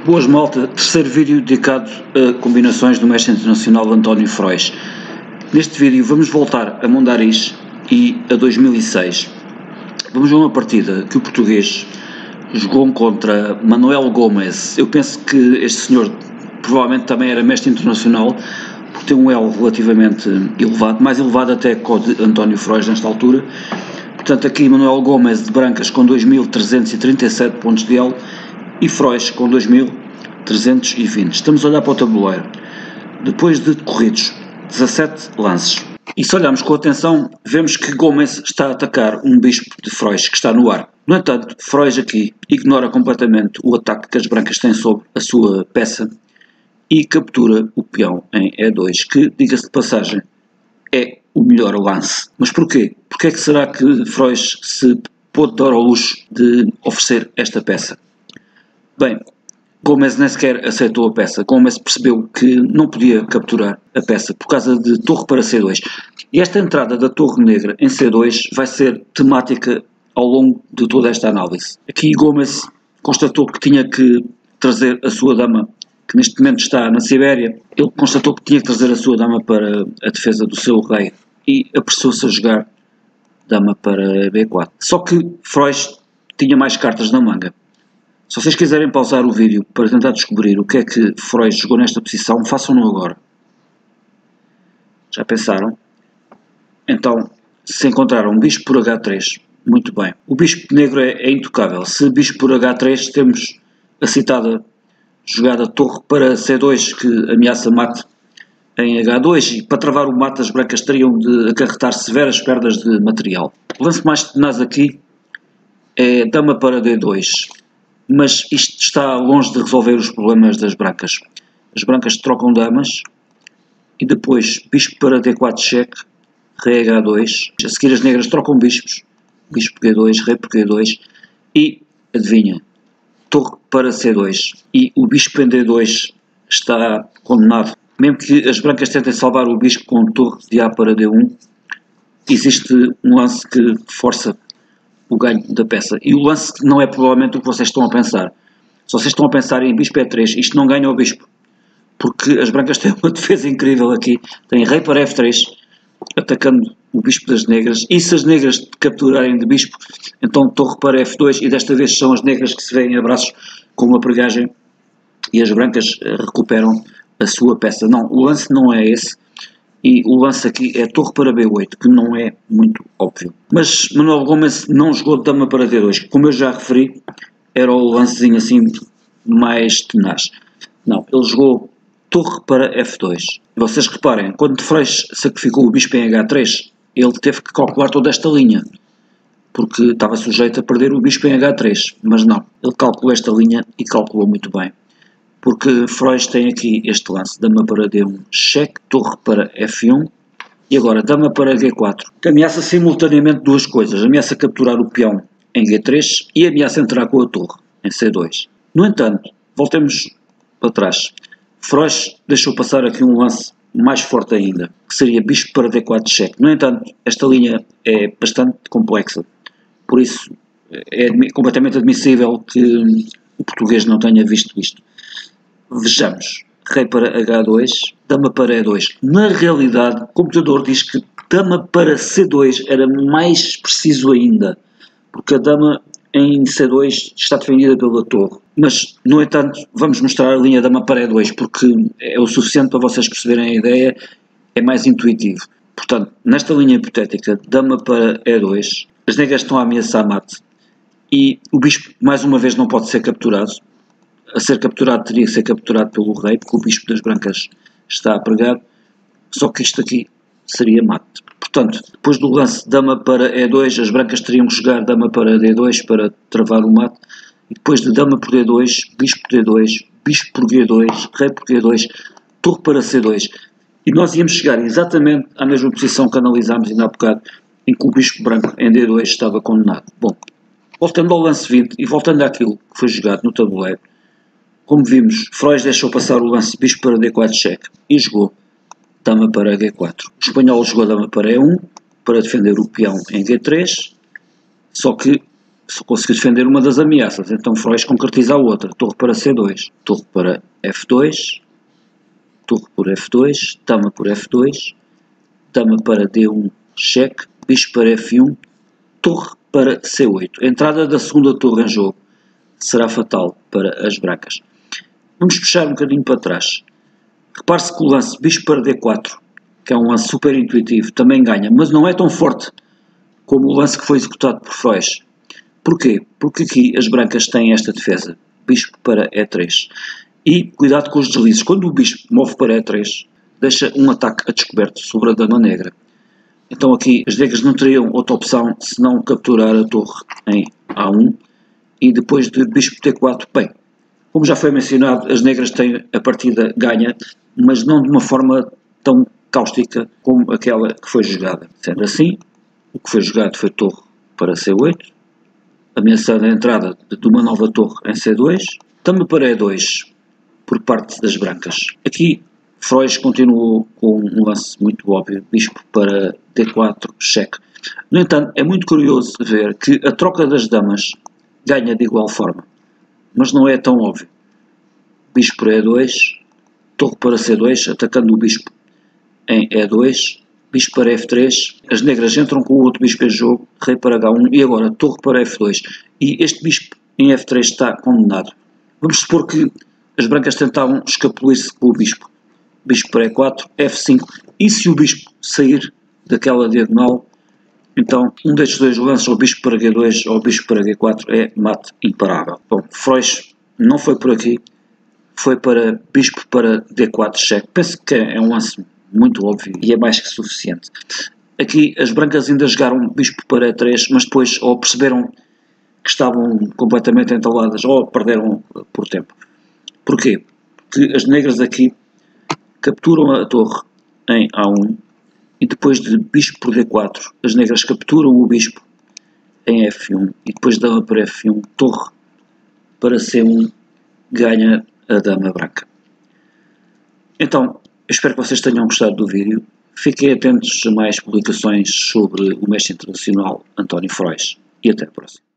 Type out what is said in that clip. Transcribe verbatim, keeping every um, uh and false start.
Boas malta, terceiro vídeo dedicado a combinações do mestre internacional António Frois. Neste vídeo vamos voltar a Mondariz e a dois mil e seis. Vamos a uma partida que o português jogou contra Manuel Gomes. Eu penso que este senhor provavelmente também era mestre internacional, porque tem um elo relativamente elevado, mais elevado até que o de António Frois nesta altura. Portanto, aqui Manuel Gomes de Brancas com dois mil trezentos e trinta e sete pontos de elo e Frois com dois mil trezentos e vinte. Estamos a olhar para o tabuleiro. Depois de decorridos dezassete lances, e se olharmos com atenção, vemos que Gomes está a atacar um bispo de Frois que está no ar. No entanto, Frois aqui ignora completamente o ataque que as brancas têm sobre a sua peça e captura o peão em E dois, que, diga-se de passagem, é o melhor lance. Mas porquê? Porquê é que será que Frois se pôde dar ao luxo de oferecer esta peça? Bem, Gomes nem sequer aceitou a peça. Gomes percebeu que não podia capturar a peça por causa de torre para C dois. E esta entrada da torre negra em C dois vai ser temática ao longo de toda esta análise. Aqui Gomes constatou que tinha que trazer a sua dama, que neste momento está na Sibéria. Ele constatou que tinha que trazer a sua dama para a defesa do seu rei e apressou-se a jogar dama para B quatro. Só que Frois tinha mais cartas na manga. Se vocês quiserem pausar o vídeo para tentar descobrir o que é que Frois jogou nesta posição, façam-no agora. Já pensaram? Então, se encontraram um bispo por H três, muito bem. O bispo negro é, é intocável. Se bispo por H três, temos a citada jogada torre para C dois, que ameaça mate em H dois, e para travar o mate as brancas teriam de acarretar severas perdas de material. O lance mais tenaz aqui é dama para D dois. Mas isto está longe de resolver os problemas das brancas. As brancas trocam damas e depois bispo para D quatro cheque, rei H dois. A seguir as negras trocam bispos, bispo G dois, rei por G dois e, adivinha, torre para C dois. E o bispo em D dois está condenado. Mesmo que as brancas tentem salvar o bispo com torre de A para D um, existe um lance que força o ganho da peça. E o lance não é provavelmente o que vocês estão a pensar. Se vocês estão a pensar em bispo E três, isto não ganha o bispo. Porque as brancas têm uma defesa incrível aqui. Tem rei para F três, atacando o bispo das negras. E se as negras capturarem de bispo, então torre para F dois. E desta vez são as negras que se veem a braços com uma pregagem. E as brancas recuperam a sua peça. Não, o lance não é esse. E o lance aqui é torre para B oito, que não é muito óbvio. Mas Manuel Gomes não jogou dama para D dois, como eu já referi, era o lancezinho assim mais tenaz. Não, ele jogou torre para F dois. E vocês reparem, quando Frois sacrificou o bispo em H três, ele teve que calcular toda esta linha, porque estava sujeito a perder o bispo em H três, mas não, ele calculou esta linha e calculou muito bem. Porque Frois tem aqui este lance, dama para D um, cheque, torre para F um e agora dama para G quatro, que ameaça simultaneamente duas coisas, ameaça capturar o peão em G três e ameaça entrar com a torre em C dois. No entanto, voltemos para trás, Frois deixou passar aqui um lance mais forte ainda, que seria bispo para D quatro cheque. No entanto, esta linha é bastante complexa, por isso é completamente admissível que o português não tenha visto isto. Vejamos, rei para H dois, dama para E dois. Na realidade, o computador diz que dama para C dois era mais preciso ainda, porque a dama em C dois está defendida pela torre. Mas, no entanto, vamos mostrar a linha dama para E dois, porque é o suficiente para vocês perceberem a ideia, é mais intuitivo. Portanto, nesta linha hipotética, dama para E dois, as negras estão a ameaçar mate, e o bispo, mais uma vez, não pode ser capturado. A ser capturado teria que ser capturado pelo rei, porque o bispo das brancas está a pregar, só que isto aqui seria mate. Portanto, depois do lance dama para E dois, as brancas teriam que jogar dama para D dois para travar o mate, e depois de dama por D dois, bispo por D dois, bispo por G dois, rei por G dois, torre para C dois, e nós íamos chegar exatamente à mesma posição que analisámos ainda há bocado, em que o bispo branco em D dois estava condenado. Bom, voltando ao lance vinte e voltando àquilo que foi jogado no tabuleiro, como vimos, Frois deixou passar o lance bispo para D quatro cheque e jogou dama para G quatro. O espanhol jogou dama para E um para defender o peão em G três, só que só conseguiu defender uma das ameaças, então Frois concretiza a outra, torre para C dois, torre para F dois, torre por F dois, dama por F dois, dama para D um, cheque, bispo para F um, torre para C oito. A entrada da segunda torre em jogo será fatal para as brancas. Vamos puxar um bocadinho para trás. Repare-se que o lance bispo para D quatro, que é um lance super intuitivo, também ganha, mas não é tão forte como o lance que foi executado por Frois. Porquê? Porque aqui as brancas têm esta defesa, bispo para E três. E cuidado com os deslizes. Quando o bispo move para E três, deixa um ataque a descoberto sobre a dama negra. Então aqui as negras não teriam outra opção senão capturar a torre em A um e depois de bispo T quatro, bem, como já foi mencionado, as negras têm a partida ganha, mas não de uma forma tão cáustica como aquela que foi jogada. Sendo assim, o que foi jogado foi torre para C oito, ameaçando a entrada de uma nova torre em C dois, dama para E dois por parte das brancas. Aqui Frois continuou com um lance muito óbvio, bispo para D quatro, cheque. No entanto, é muito curioso ver que a troca das damas ganha de igual forma, mas não é tão óbvio. Bispo para E dois, torre para C dois, atacando o bispo em E dois, bispo para F três, as negras entram com o outro bispo em jogo, rei para H um e agora torre para F dois. E este bispo em F três está condenado. Vamos supor que as brancas tentavam escapulir-se com o bispo. Bispo para E quatro, F cinco, e se o bispo sair daquela diagonal, então um destes dois lances, ou bispo para G dois ou bispo para G quatro, é mate imparável. Bom, Frois não foi por aqui, foi para bispo para D quatro, cheque. Penso que é um lance muito óbvio e é mais que suficiente. Aqui as brancas ainda jogaram bispo para E três, mas depois ou perceberam que estavam completamente entaladas ou perderam por tempo. Porquê? Porque as negras aqui capturam a torre em A um e depois de bispo por D quatro, as negras capturam o bispo em F um e depois dama para F um, torre para C um, ganha a dama branca. Então, eu espero que vocês tenham gostado do vídeo. Fiquem atentos a mais publicações sobre o mestre internacional António Frois e até a próxima.